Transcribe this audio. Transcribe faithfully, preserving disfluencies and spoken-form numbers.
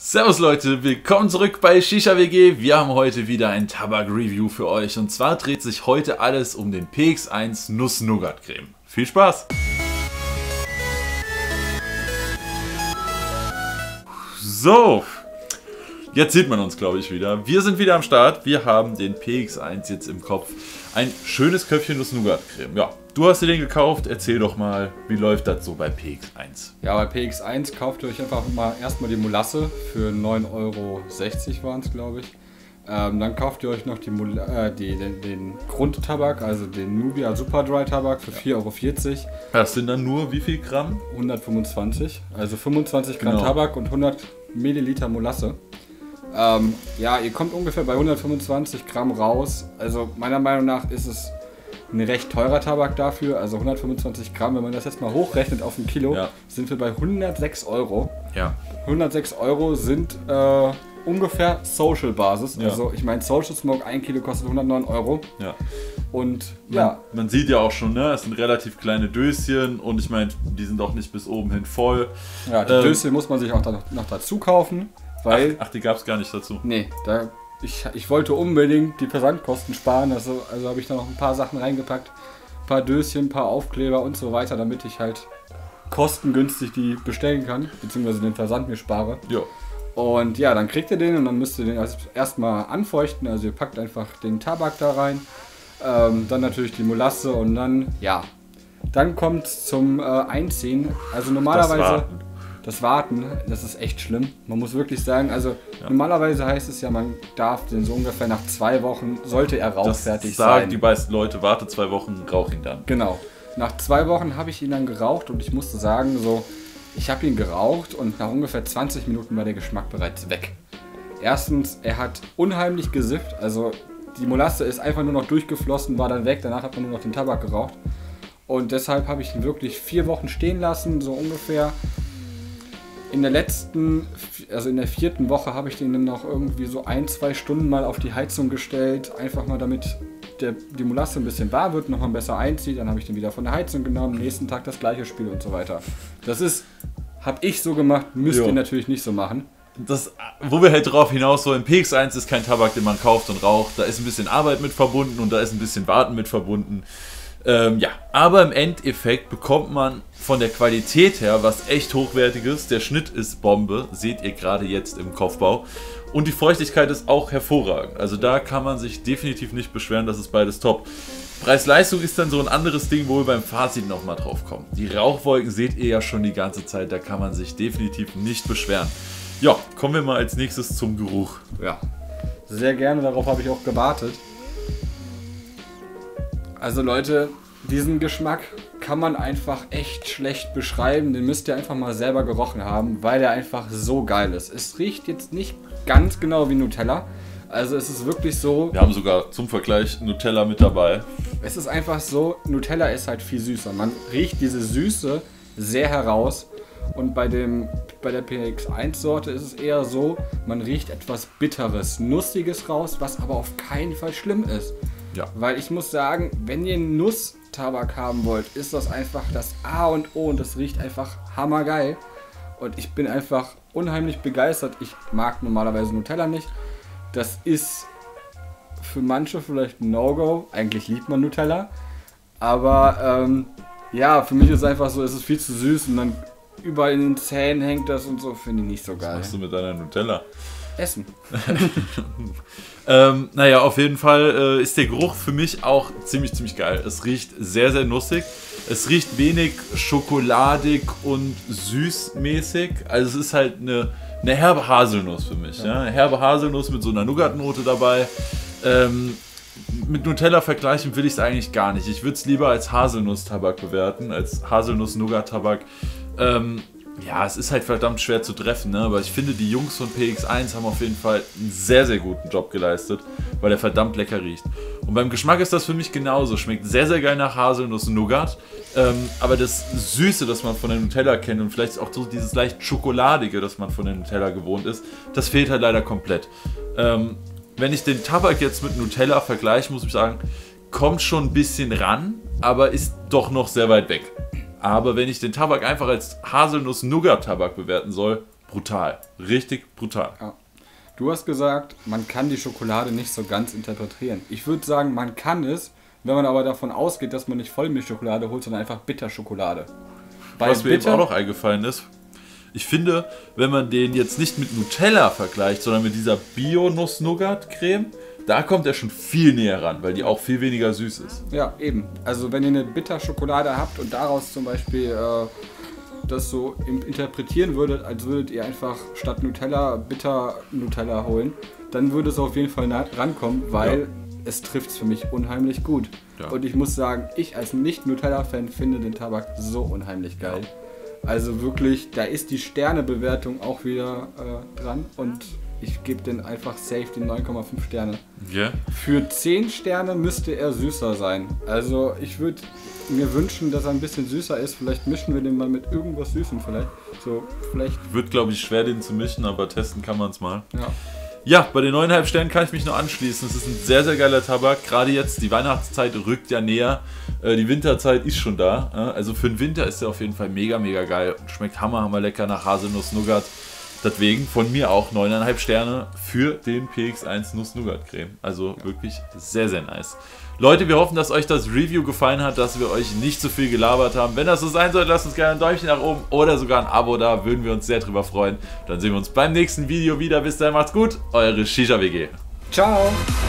Servus Leute, willkommen zurück bei Shisha W G. Wir haben heute wieder ein Tabak-Review für euch und zwar dreht sich heute alles um den P X eins Nuss-Nougat-Creme. Viel Spaß! So, jetzt sieht man uns, glaube ich, wieder. Wir sind wieder am Start. Wir haben den P X eins jetzt im Kopf. Ein schönes Köpfchen Nuss-Nougat-Creme. Ja, du hast dir den gekauft. Erzähl doch mal, wie läuft das so bei P X eins? Ja, bei P X eins kauft ihr euch einfach mal erstmal die Molasse für neun Euro sechzig waren es, glaube ich. Ähm, dann kauft ihr euch noch die Mol äh, die, den, den Grundtabak, also den Nubia Super Dry Tabak für vier Euro vierzig. Das sind dann nur wie viel Gramm? hundertfünfundzwanzig, also fünfundzwanzig Gramm Genau. Tabak und hundert Milliliter Molasse. Ähm, ja, ihr kommt ungefähr bei hundertfünfundzwanzig Gramm raus. Also meiner Meinung nach ist es ein recht teurer Tabak dafür. Also hundertfünfundzwanzig Gramm, wenn man das jetzt mal hochrechnet auf ein Kilo, Ja. sind wir bei hundertsechs Euro. Ja. hundertsechs Euro sind äh, ungefähr Social-Basis. Ja. Also ich meine, Social Smoke, ein Kilo kostet hundertneun Euro. Ja. Und Man, ja, man sieht ja auch schon, ne? Es sind relativ kleine Döschen und ich meine, die sind auch nicht bis oben hin voll. ja die ähm, Döschen muss man sich auch da noch, noch dazu kaufen. Weil, Ach, ach die gab es gar nicht dazu. nee, da, ich, ich wollte unbedingt die Versandkosten sparen. Also, also habe ich da noch ein paar Sachen reingepackt. Ein paar Döschen, ein paar Aufkleber und so weiter, damit ich halt kostengünstig die bestellen kann. Beziehungsweise den Versand mir spare. Ja. Und ja, dann kriegt ihr den und dann müsst ihr den erst- erstmal anfeuchten. Also ihr packt einfach den Tabak da rein. Ähm, dann natürlich die Molasse und dann, ja, dann kommt es zum äh, Einziehen. Also normalerweise, Das Warten. das Warten, das ist echt schlimm. Man muss wirklich sagen, also Ja. normalerweise heißt es ja, man darf den so ungefähr nach zwei Wochen, sollte er Das rauchfertig sagen sein. die meisten Leute, warte zwei Wochen, rauch ihn dann. Genau. Nach zwei Wochen habe ich ihn dann geraucht und ich musste sagen, so, ich habe ihn geraucht und nach ungefähr zwanzig Minuten war der Geschmack bereits weg. Erstens, er hat unheimlich gesifft, also die Molasse ist einfach nur noch durchgeflossen, war dann weg, danach hat man nur noch den Tabak geraucht. Und deshalb habe ich ihn wirklich vier Wochen stehen lassen, so ungefähr. In der letzten, also in der vierten Woche habe ich den dann noch irgendwie so ein, zwei Stunden mal auf die Heizung gestellt, einfach mal damit der, die Molasse ein bisschen warm wird, nochmal besser einzieht. Dann habe ich den wieder von der Heizung genommen, am nächsten Tag das gleiche Spiel und so weiter. Das ist, habe ich so gemacht, müsst Jo. ihr natürlich nicht so machen. Das, wo wir halt drauf hinaus wollen, P X eins ist kein Tabak, den man kauft und raucht. Da ist ein bisschen Arbeit mit verbunden und da ist ein bisschen Warten mit verbunden. Ähm, ja, aber im Endeffekt bekommt man von der Qualität her was echt Hochwertiges. Der Schnitt ist Bombe, seht ihr gerade jetzt im Kopfbau. Und die Feuchtigkeit ist auch hervorragend. Also da kann man sich definitiv nicht beschweren, das ist beides top. Preis-Leistung ist dann so ein anderes Ding, wo wir beim Fazit nochmal drauf kommen. Die Rauchwolken seht ihr ja schon die ganze Zeit, da kann man sich definitiv nicht beschweren. Ja, kommen wir mal als nächstes zum Geruch. Ja, sehr gerne, darauf habe ich auch gewartet. Also Leute, diesen Geschmack kann man einfach echt schlecht beschreiben. Den müsst ihr einfach mal selber gerochen haben, weil der einfach so geil ist. Es riecht jetzt nicht ganz genau wie Nutella. Also es ist wirklich so, Wir haben sogar zum Vergleich Nutella mit dabei. es ist einfach so, Nutella ist halt viel süßer. Man riecht diese Süße sehr heraus. Und bei, dem, bei der P X eins Sorte ist es eher so, man riecht etwas Bitteres, Nussiges raus, was aber auf keinen Fall schlimm ist. Ja. Weil ich muss sagen, wenn ihr Nusstabak haben wollt, ist das einfach das A und O und das riecht einfach hammergeil. Und ich bin einfach unheimlich begeistert. Ich mag normalerweise Nutella nicht. Das ist für manche vielleicht ein No-Go. Eigentlich liebt man Nutella. Aber ähm, ja, für mich ist es einfach so, es ist viel zu süß und dann überall in den Zähnen hängt das und so, finde ich nicht so Was geil. machst du mit deiner Nutella? Essen. ähm, naja, auf jeden Fall äh, ist der Geruch für mich auch ziemlich, ziemlich geil. Es riecht sehr, sehr nussig. Es riecht wenig schokoladig und süßmäßig. Also es ist halt eine, eine herbe Haselnuss für mich. Ja. Eine herbe Haselnuss mit so einer Nougat-Note dabei. Ähm, mit Nutella vergleichen will ich es eigentlich gar nicht. Ich würde es lieber als Haselnuss-Tabak bewerten, als Haselnuss-Nougat-Tabak. Ähm, Ja, es ist halt verdammt schwer zu treffen, ne? Aber ich finde, die Jungs von P X eins haben auf jeden Fall einen sehr, sehr guten Job geleistet, weil der verdammt lecker riecht. Und beim Geschmack ist das für mich genauso. Schmeckt sehr, sehr geil nach Haselnuss und Nougat. Ähm, aber das Süße, das man von der Nutella kennt und vielleicht auch so dieses leicht Schokoladige, das man von der Nutella gewohnt ist, das fehlt halt leider komplett. Ähm, wenn ich den Tabak jetzt mit Nutella vergleiche, muss ich sagen, kommt schon ein bisschen ran, aber ist doch noch sehr weit weg. Aber wenn ich den Tabak einfach als Haselnuss-Nougat-Tabak bewerten soll, brutal. Richtig brutal. Ja. Du hast gesagt, man kann die Schokolade nicht so ganz interpretieren. Ich würde sagen, man kann es, wenn man aber davon ausgeht, dass man nicht Vollmilchschokolade holt, sondern einfach Bitterschokolade. Bei Was mir Bitter, eben auch noch eingefallen ist, ich finde, wenn man den jetzt nicht mit Nutella vergleicht, sondern mit dieser Bio-Nuss-Nougat-Creme, da kommt er schon viel näher ran, weil die auch viel weniger süß ist. Ja, eben. Also wenn ihr eine Bitterschokolade habt und daraus zum Beispiel äh, das so interpretieren würdet, als würdet ihr einfach statt Nutella Bitter-Nutella holen, dann würde es auf jeden Fall nah rankommen, weil ja. es trifft es für mich unheimlich gut. Ja. Und ich muss sagen, ich als Nicht-Nutella-Fan finde den Tabak so unheimlich geil. Ja. Also wirklich, da ist die Sternebewertung auch wieder äh, dran und ich gebe den einfach safe die neun Komma fünf Sterne. Yeah. Für zehn Sterne müsste er süßer sein. Also ich würde mir wünschen, dass er ein bisschen süßer ist. Vielleicht mischen wir den mal mit irgendwas Süßem vielleicht. So, vielleicht. Wird, glaube ich, schwer, den zu mischen, aber testen kann man es mal. Ja. Ja, bei den neun Komma fünf Sternen kann ich mich nur anschließen. Es ist ein sehr, sehr geiler Tabak. Gerade jetzt, die Weihnachtszeit rückt ja näher. Äh, die Winterzeit ist schon da. Äh, also für den Winter ist der auf jeden Fall mega, mega geil. Schmeckt hammer, hammer lecker nach Haselnuss-Nougat. Deswegen von mir auch neun Komma fünf Sterne für den P X eins Nuss-Nougat-Creme. Also wirklich sehr, sehr nice. Leute, wir hoffen, dass euch das Review gefallen hat, dass wir euch nicht zu viel gelabert haben. Wenn das so sein soll, lasst uns gerne ein Däumchen nach oben oder sogar ein Abo da. Würden wir uns sehr drüber freuen. Dann sehen wir uns beim nächsten Video wieder. Bis dahin, macht's gut. Eure Shisha W G. Ciao.